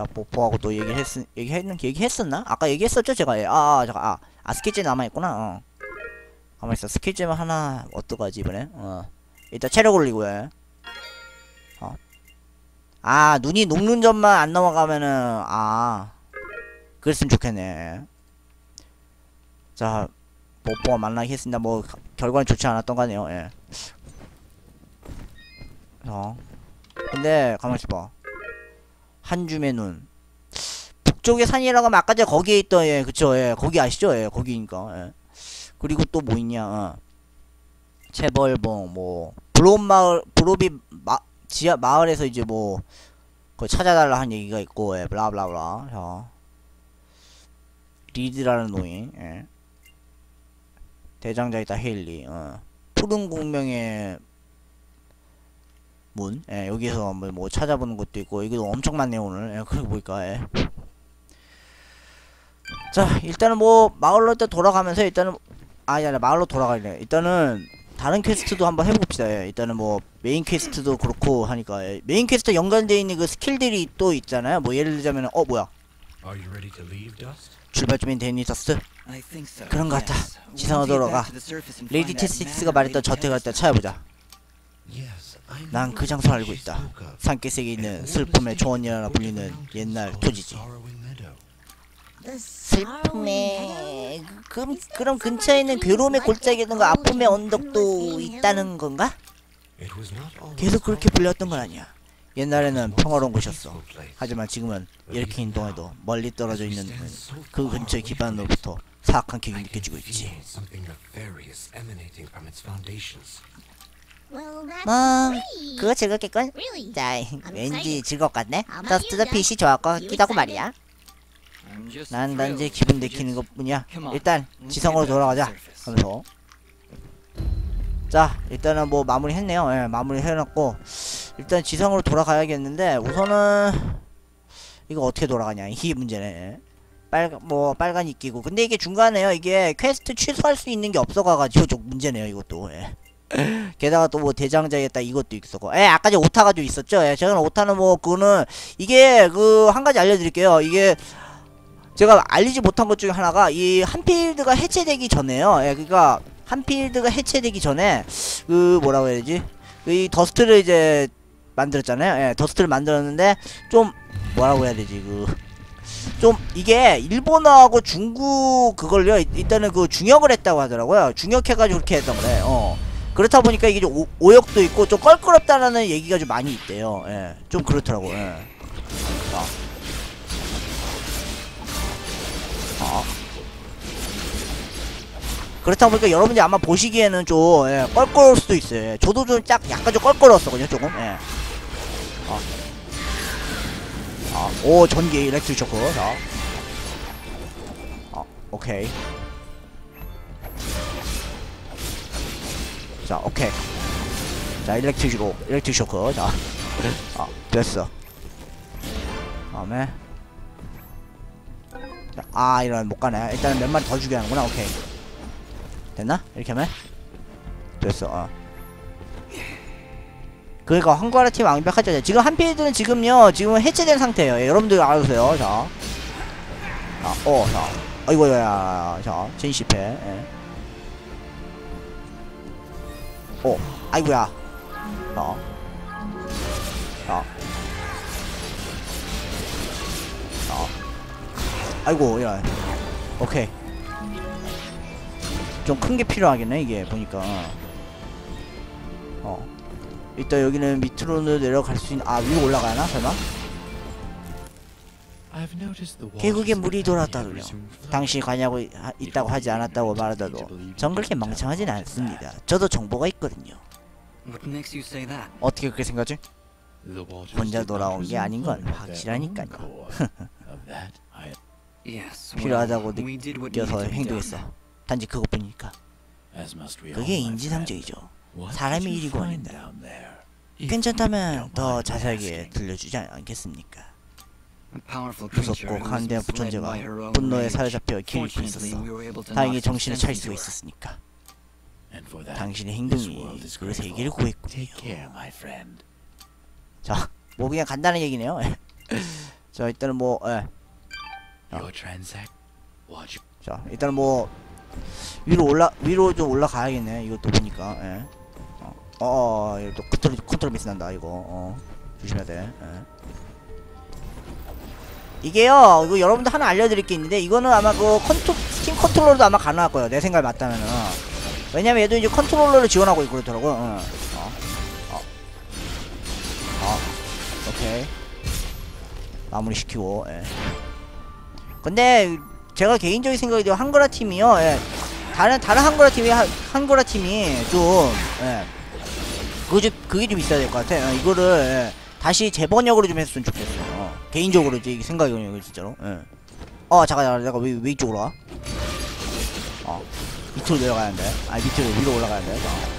자, 뽀뽀하고 또 얘기했었나? 아까 얘기했었죠, 제가. 예. 잠깐, 스케치 남아있구나. 가만있어. 스케치만 하나, 어떡하지, 이번에? 일단 체력 올리고, 해. 눈이 녹는 점만 안 넘어가면은, 그랬으면 좋겠네. 자, 뽀뽀가 만나게 했습니다. 뭐, 결과는 좋지 않았던 거 아니에요, 예. 근데, 가만있어 봐. 한 줌의 눈. 북쪽의 산이라고 하면 아까 전에 거기에 있던, 예, 그쵸, 예, 거기 아시죠? 예, 거기니까, 예. 그리고 또 뭐 있냐, 채벌봉, 뭐, 브로비, 마을에서 이제 뭐, 그거 찾아달라 한 얘기가 있고, 예, 블라블라블라. 자. 리드라는 노인, 예. 대장자이다 헤일리, 푸른 공명의 문, 예, 여기서 뭐 찾아보는 것도 있고, 이거 엄청 많네요, 오늘. 예, 그리고 보니까, 예. 자, 일단은 뭐, 마을로 일단 돌아가면서, 일단은, 마을로 돌아가려. 일단은, 다른 퀘스트도 한번 해봅시다, 예. 일단은 뭐, 메인 퀘스트도 그렇고 하니까, 예. 메인 퀘스트 연관되어 있는 그 스킬들이 또 있잖아요. 뭐, 예를 들자면, 뭐야. 출발 중인 데니서스? 그런 것 같아. 지상으로 돌아가. 레이디 테스틱스가 말했던 저택을 일단 찾아보자. 난 그 장소를 알고 있다. 산기슭에 있는 슬픔의 초원이라 불리는 옛날 토지지. 슬픔의... 그럼 근처에 있는 괴로움의 골짜기라든가 아픔의 언덕도 있다는 건가? 계속 그렇게 불렸던 건 아니야. 옛날에는 평화로운 곳이었어. 하지만 지금은 이렇게 인동해도 멀리 떨어져 있는 그 근처의 기반으로부터 사악한 기운이 느껴지고 있지. 그거 즐겁겠군. 자, 왠지 즐거울 것 같네. 더스트도 빛이 좋을 것 같기도 하고 말이야. 난 단지 기분 내키는 것 뿐이야. 일단 지성으로 돌아가자 하면서, 자, 일단은 뭐 마무리 했네요. 예, 마무리 해놨고, 일단 지성으로 돌아가야겠는데, 우선은 이거 어떻게 돌아가냐, 이게 문제네. 빨간 이끼고. 근데 이게 중간에요, 이게 퀘스트 취소할 수 있는 게 없어가지고 좀 문제네요, 이것도. 예. 게다가 또 뭐 대장자겠다 이것도 있었고, 아까 전에 오타 가지고 있었죠. 예, 제가 오타는 뭐 그거는, 이게 한 가지 알려드릴게요. 이게 제가 알리지 못한 것 중에 하나가, 이 한필드가 해체되기 전에요. 예, 그니까 한필드가 해체되기 전에 뭐라고 해야 되지, 이 더스트를 이제 만들었잖아요. 예, 더스트를 만들었는데, 좀 뭐라고 해야 되지, 좀 이게 일본어하고 중국 그걸요, 일단은 중역을 했다고 하더라고요. 중역해가지고 그렇게 했던 거래. 그렇다 보니까 이게 좀 오역도 있고 좀 껄끄럽다라는 얘기가 좀 많이 있대요. 예, 좀 그렇더라고. 예. 그렇다 보니까 여러분들이 아마 보시기에는 좀, 예, 껄끄러울 수도 있어요. 예, 저도 좀 약간 좀 껄끄러웠었거든요, 조금. 예. 오, 전기 일렉트릭 쇼크. 자, 오케이. 자, 오케이. 자, 일렉트릭 쇼크. 자, 됐어. 다음에, 자, 이런 못 가네. 일단은 몇 마리 더 죽여야 하는구나. 오케이. 됐나? 이렇게 하면 됐어. 그러니까 황과라 팀 완벽하죠. 지금 한필드는 지금 해체된 상태예요. 예, 여러분들 알아두세요. 자, 자, 아이고야, 자, 진실패. 예. 아이고야. 아이고, 이런. 오케이. 좀 큰 게 필요하겠네, 이게 보니까. 일단 여기는 밑으로는 내려갈 수 있는, 위로 올라가나 설마? 계곡에 물이 돌았다더군요. 당신이 관여하고 있다고 하지 않았다고 말하다도 전 그렇게 멍청하진 않습니다. 저도 정보가 있거든요. 어떻게 그렇게 생각하지? 혼자 돌아온 게 아닌 건 확실하니까요. 필요하다고 느껴서 행동했어. 단지 그것뿐이니까. 그게 인지상정이죠. 사람이 일이고 아닌데. 괜찮다면 더 자세하게 들려주지 않겠습니까? 무섭고 강대한 존재가 분노에 사로잡혀 길을 잃고 있었어. 다행히 정신을 차릴 수가 있었으니까. 당신의 행동이 그 세계를 구했군요. 자, 뭐 그냥 간단한 얘기네요. 자 일단은 뭐 Your transact. Watch. 자 일단은 뭐 위로 좀 올라가야겠네. 이것도 보니까 이거 또 컨트롤 미스 난다 이거. 조심해야 돼. 이게요, 이거 여러분들 하나 알려드릴 게 있는데, 이거는 아마 그 스팀 컨트롤러도 아마 가능할 거예요. 내 생각에 맞다면은. 왜냐면 얘도 이제 컨트롤러를 지원하고 있고 그렇더라고. 오케이. 마무리 시키고. 근데 제가 개인적인 생각이 돼요. 한글화 팀이요. 다른 한글화 팀이 좀 그게 좀 있어야 될 것 같아. 이거를 다시 재번역으로 좀 했으면 좋겠어. 개인적으로 이제 생각이에요, 진짜로. 잠깐 내가 왜 이쪽으로 가? 밑으로 내려가는데. 밑으로 위로 올라가는데.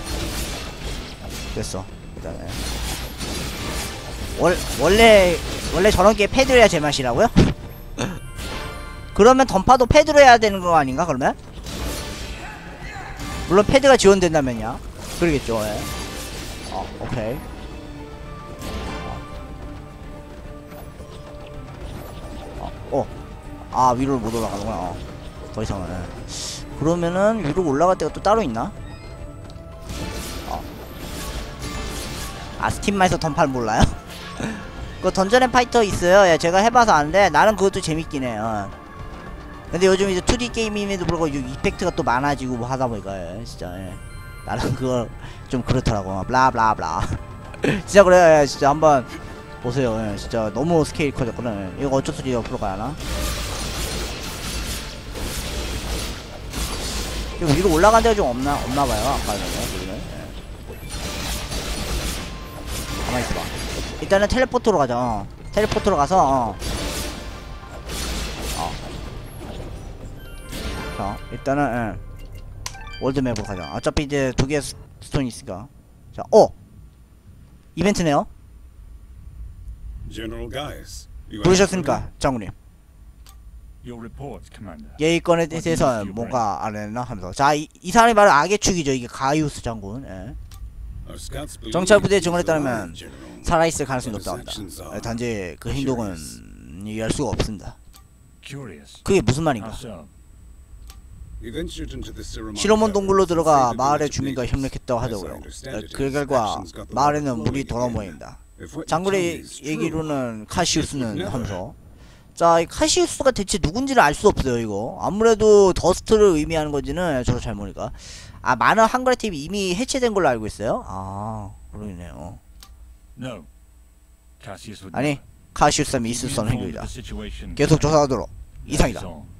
됐어. 일단 원래 저런 게 패드로 해야 제맛이라고요? 그러면 던파도 패드로 해야 되는 거 아닌가, 그러면? 물론 패드가 지원된다면요. 그러겠죠. 오케이. 위로 못 올라가는구나. 더 이상은. 그러면은 위로 올라갈 데가 또 따로 있나? 스팀마에서 던파를 몰라요? 그 던전 앤 파이터 있어요. 제가 해봐서 아는데 나는 그것도 재밌긴 해. 근데 요즘 이제 2D 게임임에도 불구하고 이펙트가 또 많아지고 뭐 하다 보니까 진짜 나는 그거 좀 그렇더라고. 블라블라블라. 진짜 그래. 진짜 한번 보세요. 진짜 너무 스케일이 커졌거든. 이거 어쩔 수 없이 옆으로 가야하나? 이거 위로 올라간 데가 좀 없나봐요. 아까는 여기는. 가만히 있어봐. 일단은 텔레포트로 가자. 텔레포트로 가서 자 일단은 월드맵으로 가자. 어차피 이제 2개의 스톤이 있으니까. 자 이벤트네요. 부르셨습니까, 장군님? 이 건에 대해서 뭔가 안 했나 하면서. 자, 이 사람이 바로 악의 축이죠. 이게 가이우스 장군. 정찰 부대의 증언에 따르면 살아있을 가능성이 높다고 합니다. 단지 그 행동은 이해할 수가 없습니다. 그게 무슨 말인가? 시로몬 동굴로 들어가 마을의 주민과 협력했다고 하더군요. 그 결과 마을에는 물이 돌아온 모양입니다. 장군의 얘기로는 카시우스는 하면서. 자, 이 카시우스가 대체 누군지를 알 수 없어요. 이거 아무래도 더스트를 의미하는 건지는 저도 잘 모르니까. 많은 한글화 팀이 이미 해체된 걸로 알고 있어요. 그러네요. 아니, 카시우스는 있을 수 없는 행동이다. 계속 조사하도록. 이상이다.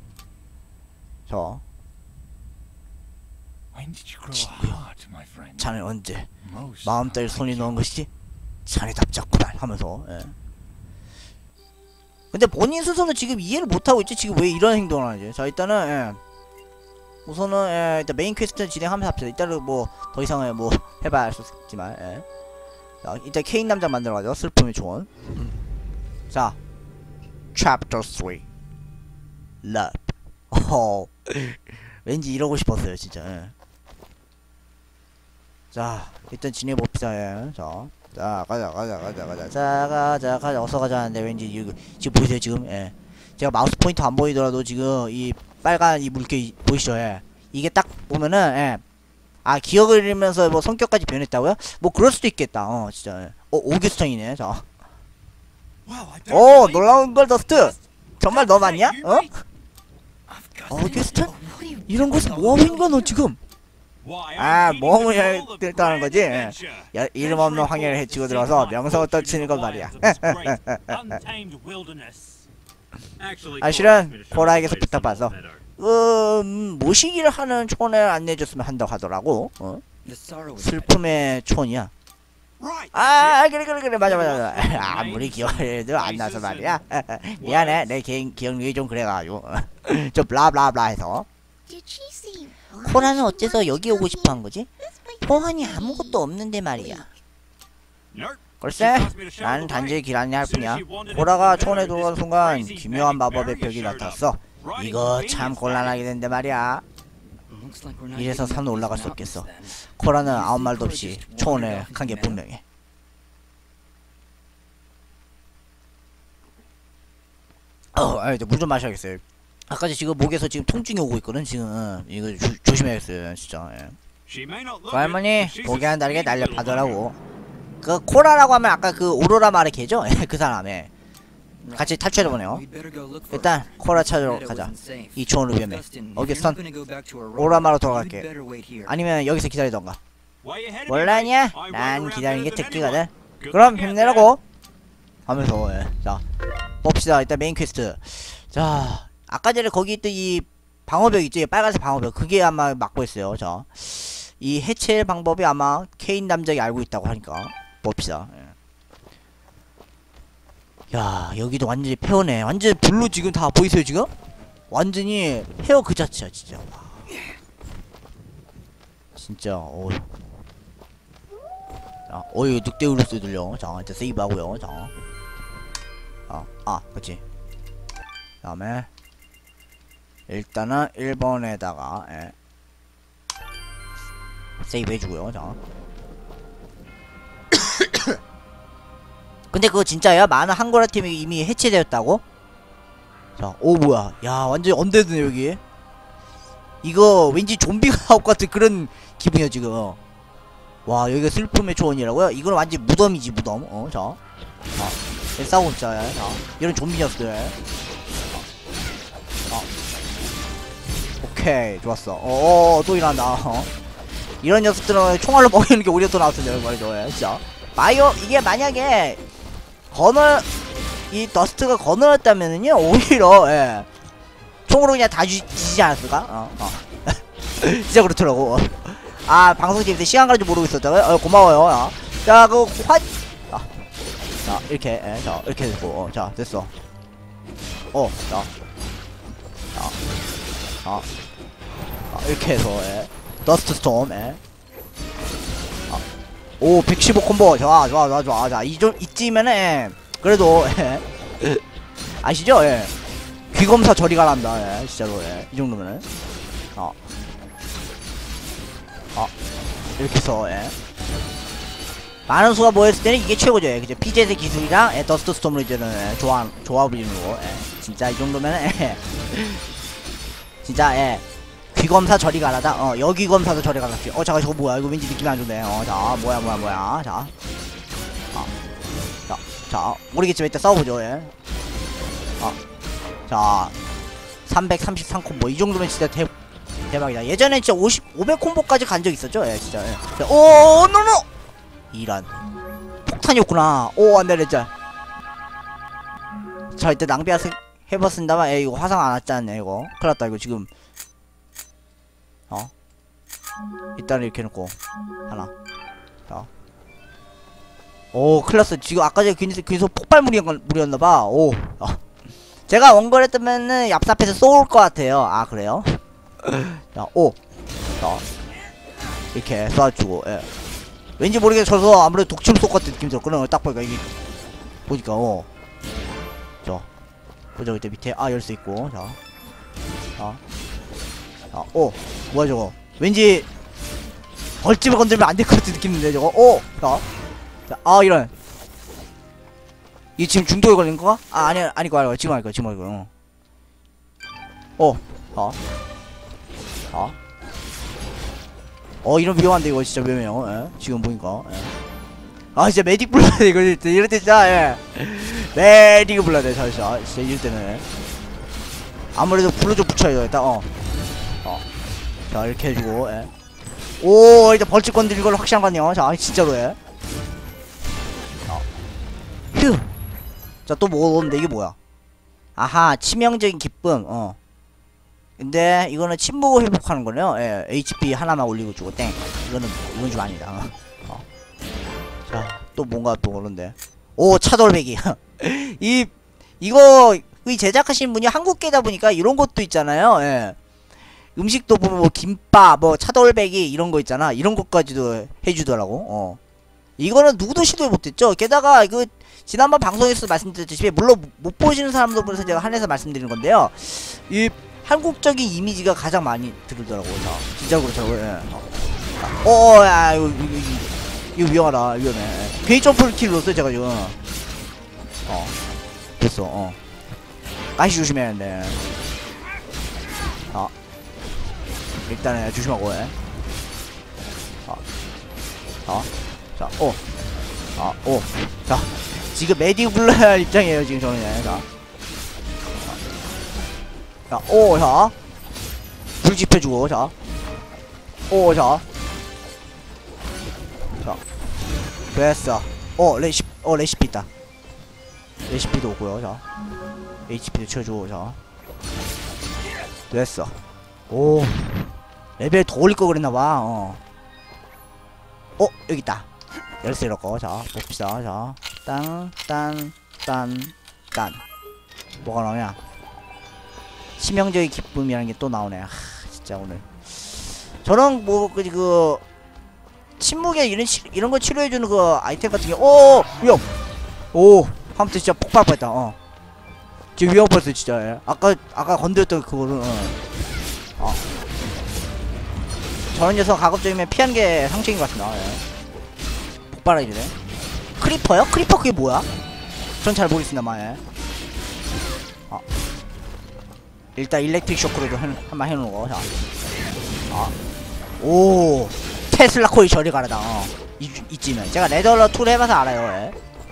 자네 언제 마음 따위 손이 넣은 것이지? 자네답잖구만 하면서. 근데 본인 스스로는 지금 이해를 못하고 있지. 지금 왜 이런 행동을 하지? 자, 일단은 우선은 일단 메인 퀘스트 진행하면서 합시다. 일단은 뭐 더 이상은 뭐 해봐야 할 수 있지만. 자, 일단 케인 남자 만들어가죠. 슬픔의 조언. 자, Chapter 3 Love. 왠지 이러고 싶었어요, 진짜. 자, 일단 진행해봅시다. 자, 가자. 어서 가자 하는데 왠지 지금 보이세요, 지금? 제가 마우스 포인터 안 보이더라도 지금 이 빨간 이 물개 보이시죠? 이게 딱 보면은 기억을 잃으면서 뭐 성격까지 변했다고요? 뭐 그럴 수도 있겠다. 진짜. 오규스턴이네. 자. 놀라운 걸 더스트. 정말 너 맞냐? 오규스턴? 이런 곳은 뭐하고 있는 거야, 너 지금? 모험을 했다는 거지. 이름 없는 황야를 해치고 들어와서 명성을 떨치는 건 말이야. 실은 코라에게서 부탁받아서 모시기를 하는 촌을 안내해줬으면 한다고 하더라고. 슬픔의 촌이야. 그래 맞아. 아무리 기억해도 안 나서 말이야. 미안해, 내 기억력이 좀 그래가지고. 좀 블라블라블라 해서. 코라는 어째서 여기 오고 싶어 한 거지? 포항이 아무것도 없는데 말이야. 글쎄, 난 단지 길 안내할 뿐이야. 코라가 촌에 들어간 순간 기묘한 마법의 벽이 나타났어. 이거 참 곤란하게 된데 말이야. 이래서 산으로 올라갈 수 없겠어. 코라는 아무 말도 없이 촌에 간 게 분명해. 이제 물 좀 마셔야겠어요. 아까 지금 목에서 지금 통증이 오고 있거든. 지금 이거 조심해야겠어요, 진짜. 예. 그 할머니 고개 한 다리게 날렵하더라고. 그 코라라고 하면 아까 그 오로라 마르케죠? 그 사람에 같이 탈출해보네요. 일단 코라 찾으러 가자. 이 초원을 위험해. 어겠선 오로라마로 돌아갈게. 아니면 여기서 기다리던가. 몰라냐? 난 기다리는 게 특기거든. 그럼 힘내라고 하면서 자 봅시다. 일단 메인 퀘스트. 자 아까 전에 거기 있던 이 방어벽 있지? 빨간색 방어벽. 그게 아마 막고 있어요. 자 이 해체 방법이 아마 케인 남작이 알고 있다고 하니까 봅시다. 야 여기도 완전히 페어네. 완전 블루 지금 다 보이세요 지금? 완전히 페어 그 자체야 진짜. 와. 진짜 자, 어이 늑대우르스 들려. 자 이제 세이브하고요. 자 그치. 그 다음에 일단은 1번에다가 세이브 해주고요. 자 근데 그거 진짜야? 많은 한글화 팀이 이미 해체되었다고? 자, 뭐야. 야, 완전 언데드네, 여기. 이거 왠지 좀비가 나올 것 같은 그런 기분이야, 지금. 와, 여기가 슬픔의 초원이라고요? 이건 완전 무덤이지, 무덤. 자. 싸우고 있자, 자. 이런 좀비 녀석들. 오케이, 좋았어. 또 일어난다. 이런 녀석들은 총알로 먹이는 게 오히려 더 나왔었네, 말이죠, 진짜. 이게 만약에 이 더스트가 거너였다면은요 오히려 총으로 그냥 다 지지 않았을까? 진짜 그렇더라고. 방송 재밌을 때 시간 가는 줄 모르고 있었다고요? 고마워요. 자 자 이렇게 자 이렇게 됐고 자 됐어. 이렇게 해서 더스트 스톰. 오 115 콤보 좋아. 자 이쯤이면은 그래도 아시죠? 귀검사 저리 가란다. 진짜로 이 정도면은 이렇게 해서 많은 수가 모였을 때는 이게 최고죠. 그죠? PZ의 기술이랑 더스트 스톰으로 이제는 조합을 진짜 이 정도면은 진짜 귀검사 저리 가라다. 여귀검사도 저리 가라지. 잠깐 저거 뭐야? 이거 왠지 느낌이 안 좋네. 자 뭐야. 자 모르겠지만 일단 싸워보죠. 자 333 콤보 이 정도면 진짜 대박이다. 예전에 진짜 500 콤보까지 간 적 있었죠. 진짜. 노노 이란 폭탄이었구나. 안돼 진짜. 자 일단 낭비 해봤습니다만 이거 화상 안 왔지 않네. 이거 큰일났다. 이거 지금 일단 이렇게 해놓고 하나. 자 큰일났어. 지금 아까 전에 괜히 폭발물이었나봐. 제가 원거랬다면은 얍삽해서 쏘을 것 같아요. 그래요? 자 자 이렇게 쏴주고 왠지 모르게 져서 아무래도 독침 속 같은 느낌이 들었거든. 딱 보니까 이게 보니까 자 보자. 그때 밑에 열수 있고 뭐야 저거. 왠지 벌집을 건들면 안 될 것 같은 느낌인데 저거. 자 이런 이 지금 중독에 걸린 거가? 아니고 지금 할 거야. 이런 위험한데 이거 진짜 위험해요. 지금 보니까 진짜 메딕 불러야 돼. 이거 이럴 때 진짜 메딕을 불러야 돼. 진짜 이럴 때는 아무래도 불로 좀 붙여야 돼. 일단 자 이렇게 해주고 일단 벌집 건드린 걸로 확실한 거 같네요. 자 진짜로 휴. 자 또 뭐 넣었는데 이게 뭐야? 아하 치명적인 기쁨. 근데 이거는 침묵을 회복하는 거네요. HP 하나만 올리고 주고 땡. 이건 좀 아니다. 자 또 뭔가 또 그런데 차돌배기. 이거 제작하신 분이 한국계다 보니까 이런 것도 있잖아요. 음식도 보면 뭐 김밥 차돌배기 이런 거 있잖아. 이런 것까지도 해주더라고. 이거는 누구도 시도를 못했죠. 게다가 지난번 방송에서 말씀드렸듯이 물론 못 보시는 사람들 분에서 제가 한해서 말씀드리는 건데요. 이 한국적인 이미지가 가장 많이 들더라고요. 진짜 그렇더라고요. 이거 위험하다. 위험해. 괜히 점프를 킬 넣었어요 제가 지금. 됐어. 가시 조심해야 되는데. 일단은 조심하고 해. 자, 자, 지금 메딕 불러야 할 입장이에요, 지금 저는. 자, 자, 불 지펴주고, 자, 자, 됐어. 레시피 있다. 레시피도 오고요, 자, HP도 쳐주고, 자, 됐어. 레벨 더 올릴 거 그랬나봐. 여기 있다. 열쇠 이렇고, 자, 봅시다. 자, 딴. 뭐가 나오냐? 치명적인 기쁨이라는 게 또 나오네. 진짜 오늘. 저런 침묵에 이런 거 치료해주는 그 아이템 같은 게, 위험! 하면서 진짜 폭발 뻔했다. 지금 위험 뻔했어, 진짜. 예. 아까 건드렸던 그거를, 저런 녀석 가급적이면 피하는 게 상책인 것 같습니다. 예. 폭발해주네. 크리퍼요? 크리퍼 그게 뭐야? 전 잘 모르겠습니다만. 예. 일단 일렉트릭 쇼크로도 한번 해놓은 거. 자. 테슬라 코일 저리 가라다. 이쯤에 제가 레더러 툴 해봐서 알아요. 예.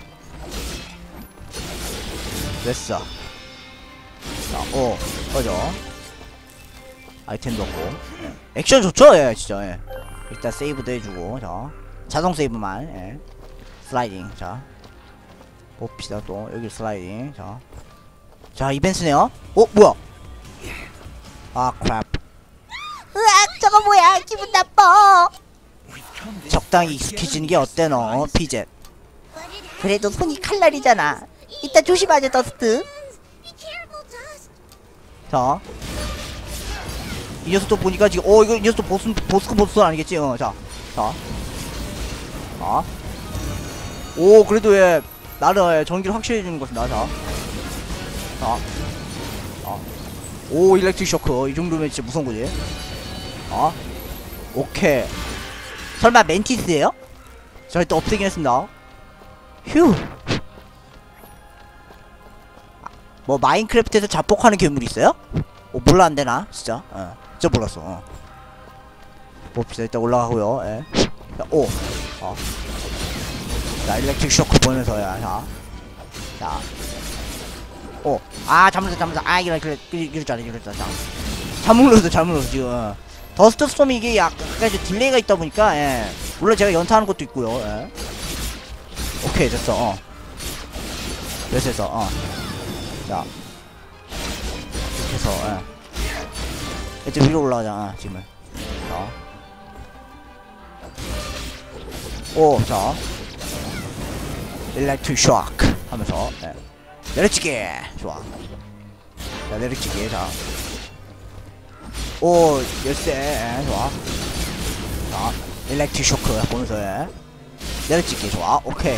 됐어. 자, 꺼져. 아이템도 없고. 예. 액션 좋죠? 예, 진짜. 예. 일단 세이브도 해주고. 자, 자동 세이브만. 예. 슬라이딩. 자, 봅시다. 또 여기 슬라이딩. 자, 이벤트네요. 뭐야? 크랩. 으악, 저거 뭐야? 기분 나빠. 적당히 익숙해지는 게 어때 너, 피젯? 그래도 손이 칼날이잖아. 이따 조심하자, 더스트. 자, 이 녀석도 보니까 지금 이거 이 녀석도 보스 아니겠지? 자. 그래도 왜 나를 전기를 확실히 해주는 것이다. 자. 일렉트릭 쇼크 이 정도면 진짜 무서운 거지. 오케이. 설마 멘티스예요? 저 일단 없애긴 했습니다. 휴. 뭐 마인크래프트에서 자폭하는 괴물이 있어요? 몰라 안 되나? 진짜. 진짜 몰랐어. 봅시다. 일단 올라가고요. 예. 자, 자, 일렉트릭 쇼크 보면서 자. 잘못했어. 이럴 줄 알았다. 자. 잘못 눌렀어 지금. 더스트 스톰이 이게 약간 좀 딜레이가 있다 보니까, 예. 물론 제가 연타하는 것도 있고요. 예. 오케이, 됐어. 됐어. 자. 이렇게 해서, 예. 이제 위로 올라가자, 지금. 자. 자. 일렉트릭 쇼크 하면서, 예. 내려치기! 좋아. 자, 내려치기, 자. 열쇠, 좋아. 자, 일렉트릭 쇼크 보면서, 예. 내려치기, 좋아. 오케이.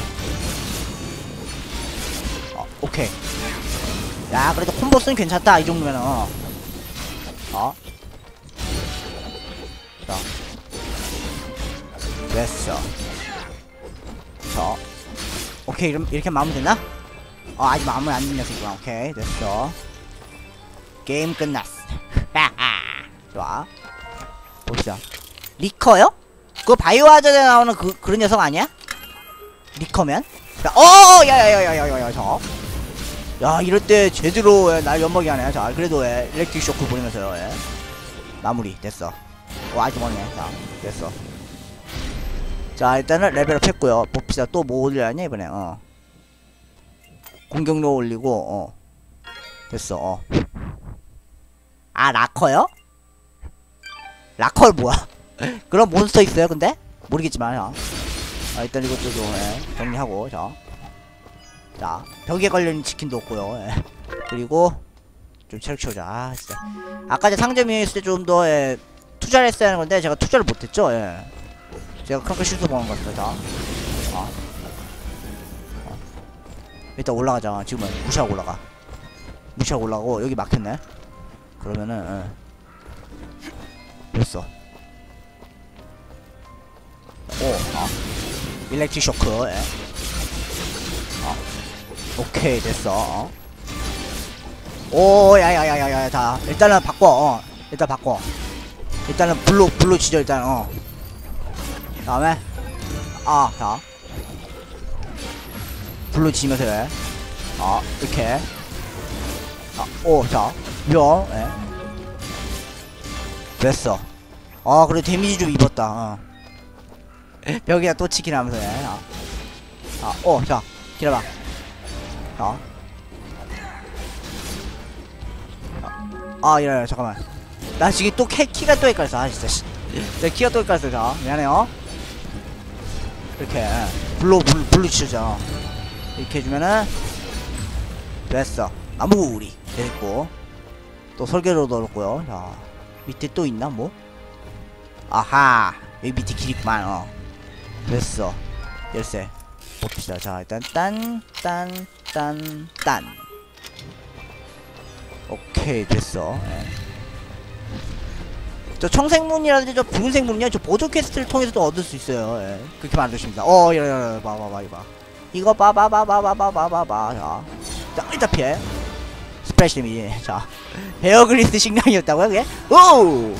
오케이. 야, 그래도 콤보스는 괜찮다, 이 정도면은. 자. 됐어. 자. 오케이, 이렇게 마무리 됐나? 아직 마무리 안 된 녀석이구나. 오케이, 됐어. 게임 끝났어. 좋아. 봅시다. 리커요? 그거 바이오하자드에 나오는 그런 녀석 아니야? 리커면? 자, 야야야야야야, 저. 야, 이럴 때 제대로 날 연먹이 하네. 자, 그래도 일렉트릭 쇼크 보내면서요. 마무리 됐어. 아직 멀네. 자, 됐어. 자, 일단은 레벨업 했고요. 봅시다. 또 뭐 올려야냐 이번에. 공격력 올리고. 됐어. 라커요? 라커 뭐야? 그런 몬스터 있어요 근데? 모르겠지만. 일단 이것도 좀 정리하고. 자, 벽에 걸려있는 치킨도 없고요. 그리고 좀 체력 채우자. 진짜 아까 제 상점이 있을 때 좀 더 투자를 했어야 하는 건데 제가 투자를 못했죠. 제가 크게 실수 보는 것 같습니다. 일단 올라가자. 지금은 무시하고 올라가. 무시하고 올라가고. 여기 막혔네. 그러면은 됐어. 일렉트릭 쇼크. 오케이, 됐어. 오, 야야야야야. 자, 일단은 바꿔. 일단 바꿔. 일단은 블루 치죠. 일단 다음에 자 블루 치면서 해. 이렇게. 자, 명. 됐어. 그래 데미지 좀 입었다. 벽에다 또 치킨 하면서 해. 자, 기다려봐. 이래, 잠깐만. 나 지금 또 키가 또 헷갈렸어. 진짜. 내 키가 또 헷갈렸어. 자, 미안해요. 이렇게, 블루 치자. 이렇게 해주면은, 됐어. 마무리. 됐고. 또 설계로 넣었고요. 자, 밑에 또 있나, 뭐? 아하. 여기 밑에 길 있구만. 됐어. 열쇠. 봅시다. 자, 일단, 딴. 오케이, 됐어. 저 청색문이라든지 저 붉은색 문이요, 저 보조 퀘스트를 통해서도 얻을 수 있어요. 그렇게 만드십니다. 이래, 봐봐. 이거 봐봐. 자, 일단 피해. 스프레시 데미지. 자, 베어그리스 식량이었다고요, 그게? 오!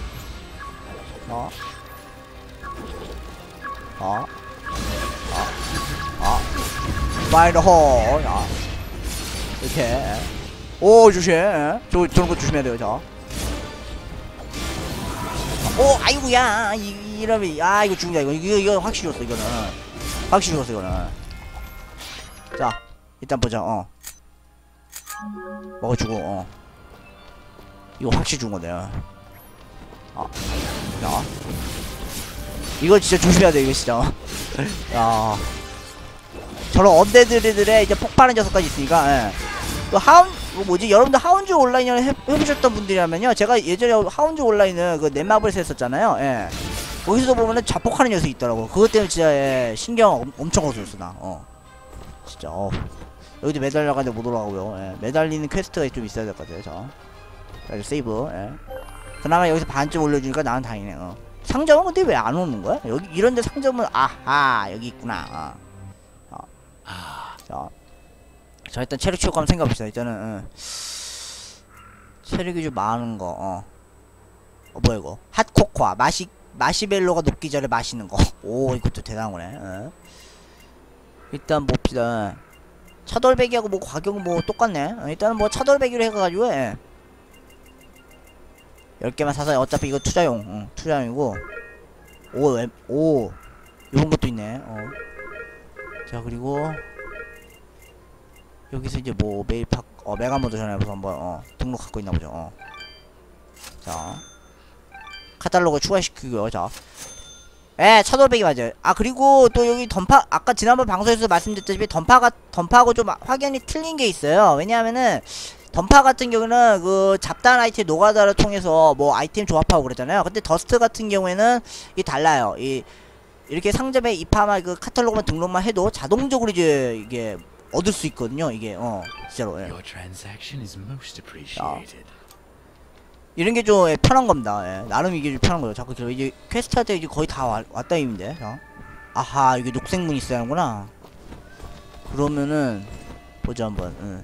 파이더 홀. 이렇게. 조심. 저런 거 조심해야 돼요, 자. 아이고야. 이러면, 이거 죽는다, 이거 확실히 죽었어, 이거는. 확실히 죽었어, 이거는. 자, 일단 보자, 먹어주고, 이거 확실히 죽은 거네. 자. 이거 진짜 조심해야 돼, 이거 진짜. 야. 저런 언데드들의 이제 폭발한 녀석까지 있으니까, 또 여러분들 하운즈 온라인을 해보셨던 분들이라면요, 제가 예전에 하운즈 온라인을 그 넷마블에서 했었잖아요. 거기서 보면은 자폭하는 녀석이 있더라고. 그것 때문에 진짜 신경 엄청 거슬렸어 나. 진짜 여기도 매달려 가는데 못 올라가고요. 매달리는 퀘스트가 좀 있어야 될 것 같아요. 자, 세이브. 그나마 여기서 반쯤 올려주니까 나는 다행이네. 상점은 근데 왜 안 오는 거야? 여기 이런데 상점은 여기 있구나. 자, 일단 체력 치우고 한번 생각해봅시다. 일단은 체력이 좀 많은 거. 뭐야 이거? 핫코코아 마시멜로가 녹기 전에 마시는 거. 오, 이것도 대단한 거네. 일단 봅시다. 차돌배기하고 뭐 가격은 뭐 똑같네. 일단은 뭐 차돌배기로 해가지고 10개만 사서 어차피 이거 투자용. 투자용이고. 요런 것도 있네. 자, 그리고 여기서 이제 뭐 메이팍 메가모드 전에부터 한번 등록하고 있나보죠. 자, 카탈로그 추가시키고요. 자, 차돌배기 맞아요. 그리고 또 여기 아까 지난번 방송에서 말씀드렸다시피 던파하고 좀 확연히 틀린 게 있어요. 왜냐하면은 던파 같은 경우는 그 잡다한 아이템 노가다를 통해서 뭐 아이템 조합하고 그랬잖아요. 근데 더스트 같은 경우에는 이게 달라요. 이렇게 상점에 입하만 그 카탈로그만 등록만 해도 자동적으로 이제 이게 얻을 수 있거든요. 이게 진짜로. 이런 게 좀 편한 겁니다. 나름 이게 좀 편한 거예요. 자꾸 이제 퀘스트 할 때 이제 거의 다 왔다 임인데. 아하, 이게 녹색문이 있어야 하는구나. 그러면은 보자 한번.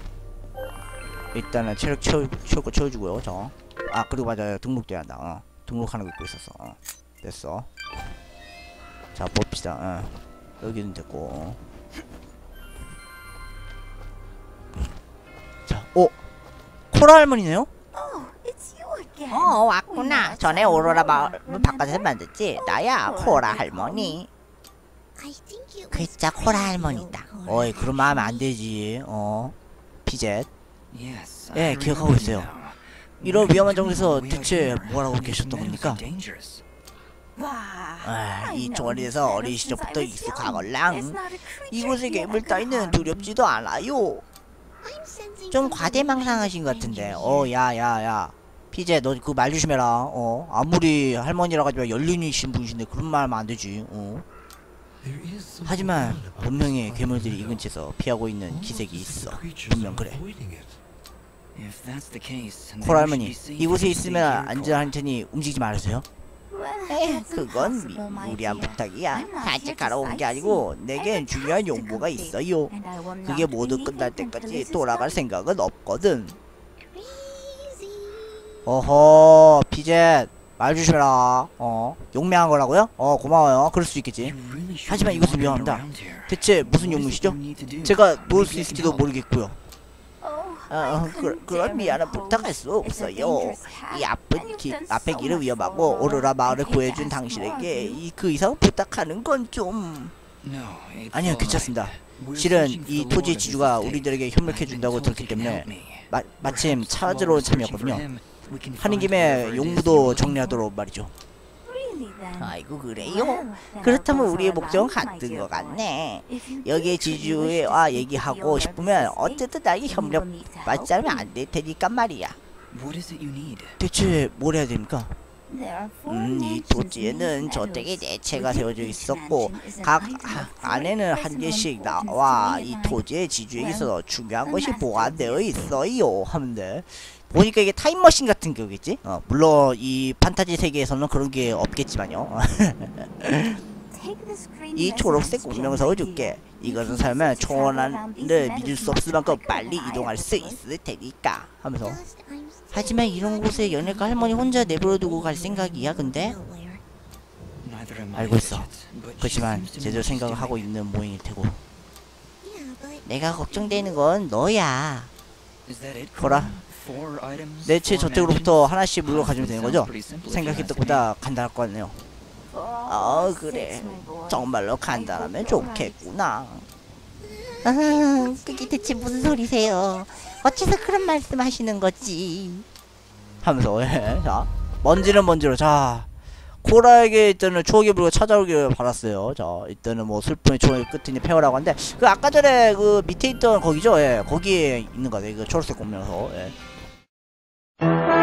일단은 체력 채워주고요. 그리고 맞아요. 등록돼야 한다. 등록하는 거 입고 있었어. 됐어. 자, 봅시다. 여기는 됐고. 자, 코라 할머니네요? 왔구나. 전에 오로라 마을 바깥에서 만졌지. 나야, 코라 할머니. 진짜 코라 할머니다. 그런 말 하면 안 되지. 피젯. 기억하고 있어요. 이런 위험한 정도에서 대체 뭐라고 계셨던 겁니까? 이 조리에서 어린 시절부터 익숙하걸랑 이곳의 괴물 따위는 두렵지도 않아요. 좀 과대망상하신 것 같은데. 야야야, 피제 너 그 말 조심해라. 아무리 할머니라 가지고 연륜이신 분이신데 그런 말 하면 안 되지. 하지만 분명히 괴물들이 이 근처에서 피하고 있는 기색이 있어. 분명 그래. 코라 할머니, 이곳에 있으면 안전할 테니 움직이지 말으세요. 그건 무리한 부탁이야. 산책하러 온 게 아니고 내겐 중요한 용무가 있어요. 그게 모두 끝날 때까지 돌아갈 생각은 없거든. 어허, 피젯 말 조심해라. 용맹한 거라고요? 고마워요. 그럴 수 있겠지. 하지만 이것은 위험합니다. 대체 무슨 용무시죠? 제가 도울 수 있을지도 모르겠고요. 그런 미안한 부탁할 수 없어요. 이 앞에 길은 위험하고 오로라 마을을 구해준 당신에게 그 이상 부탁하는 건 좀... 아니요, 괜찮습니다. 실은 이 토지 지주가 우리들에게 협력해준다고 들었기 때문에 마침 찾으러 온 참이었거든요. 하는 김에 용무도 정리하도록 말이죠. 아이고 그래요? 그렇다면 우리의 목적은 같은 것 같네. 여기에 지주와 얘기하고 싶으면 어쨌든 나에게 협력 받지 않으면 안 될 테니까 말이야. 대체 뭘 해야 됩니까? 이 토지에는 저택에 내체가 세워져 있었고 각 안에는 한 개씩 나와 이 토지의 지주에게 있어서 중요한 것이 보관되어 있어요. 하면 돼. 보니까 이게 타임머신 같은 거겠지? 물론 이 판타지 세계에서는 그런 게 없겠지만요. 이 초록색 공명석을 줄게. 이것을 사면 초원을 믿을 수 없을 만큼 빨리 이동할 수 있을 테니까 하면서. 하지만 이런 곳에 연예가 할머니 혼자 내버려두고 갈 생각이야 근데? 알고 있어. 그렇지만 제대로 생각을 하고 있는 모양일 테고. 내가 걱정되는 건 너야. 거라. 내체 저택으로부터 하나씩 물로 가지면 되는 거죠? 생각했던 것보다 간단할 것 같네요. 그래. 정말로 간단하면 좋겠구나. 그게 대체 무슨 소리세요? 어째서 그런 말씀하시는 거지? 하면서 자, 먼지는 먼지로. 자, 코라에게 일단은 추억의 불가 찾아오길 바랐어요. 자, 일단은 뭐 슬픔의 추억의 끝이니 페어라고 하는데 그 아까 전에 그 밑에 있던 거기죠? 거기에 있는 거 같아요. 그 초록색 공명서.